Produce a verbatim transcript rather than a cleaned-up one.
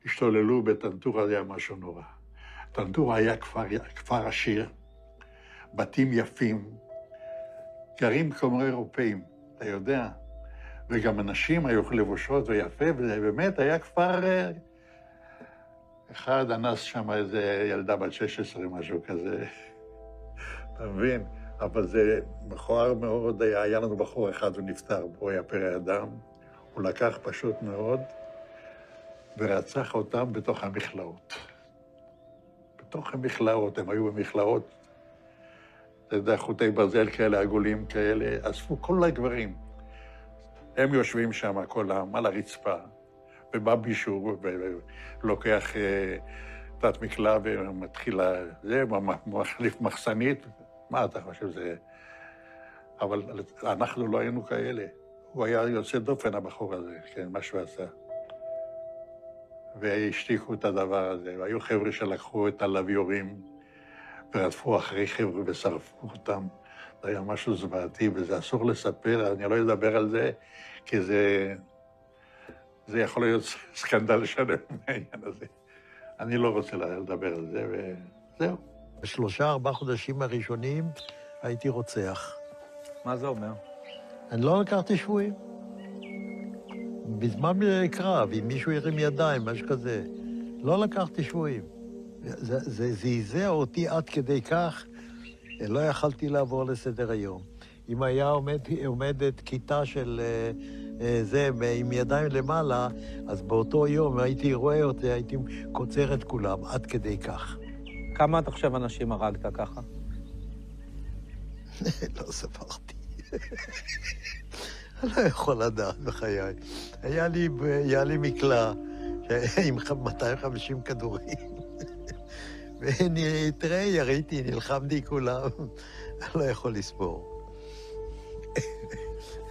השתוללו בטנטור, זה היה משהו נורא. טנטור היה כפר, כפר עשיר, בתים יפים, גרים כמו אירופאים, אתה יודע, וגם אנשים היו לבושות ויפה, וזה באמת היה כפר... אחד אנס שם איזה ילדה בת שש עשרה, משהו כזה, אתה מבין? אבל זה מכוער מאוד, היה, היה לנו בחור אחד, הוא נפטר, הוא היה פרא אדם, הוא לקח פשוט מאוד, ורצח אותם בתוך המכלאות. בתוך המכלאות, הם היו במכלאות, אתה יודע, חוטי ברזל כאלה, עגולים כאלה, אספו כל הגברים. הם יושבים שם, כל העם, על הרצפה, ובא מישהו ולוקח תת מקלע ומתחיל, זה, מחליף מחסנית, מה אתה חושב זה? אבל אנחנו לא היינו כאלה. הוא היה יוצא דופן, הבחור הזה, כן, מה שהוא עשה. והשתיקו את הדבר הזה, והיו חבר'ה שלקחו את הלוויורים, ורדפו אחרי חבר'ה ושרפו אותם. זה היה משהו זוועתי, וזה אסור לספר, אני לא אדבר על זה, כי זה... זה יכול להיות סקנדל שלם מהעניין הזה. אני לא רוצה לדבר על זה, וזהו. בשלושה, ארבעה חודשים הראשונים הייתי רוצח. מה זה אומר? אני לא לקחתי שבויים. בזמן קרב, אם מישהו ירים ידיים, משהו כזה, לא לקחתי שבויים. זה, זה זעזע אותי עד כדי כך, לא יכלתי לעבור לסדר היום. אם היה עומד, עומדת כיתה של זה עם ידיים למעלה, אז באותו יום הייתי רואה אותי, הייתי קוצר את כולם, עד כדי כך. כמה אתה חושב אנשים הרגת ככה? לא ספרתי. אני לא יכול לדעת בחיי. היה לי, היה לי מקלע עם מאתיים וחמישים כדורים. ותראה, יריתי, נלחמתי כולם. אני לא יכול לספור.